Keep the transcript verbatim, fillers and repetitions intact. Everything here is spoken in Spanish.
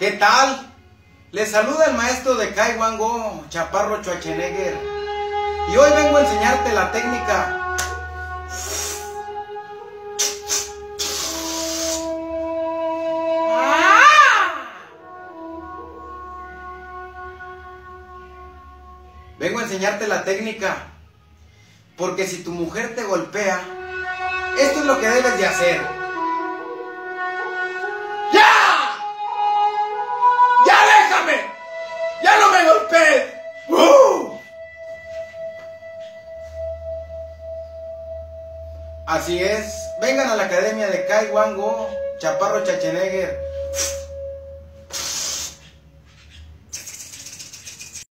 ¿Qué tal? Les saluda el maestro de Kaiwan Go, Chaparro Schwarzenegger. Y hoy vengo a enseñarte la técnica Vengo a enseñarte la técnica, porque si tu mujer te golpea, esto es lo que debes de hacer. ¡Ya! ¡Ya déjame! ¡Ya no me golpees! ¡Uh! Así es, vengan a la academia de Kaiwan Go, Chaparro Schwarzenegger.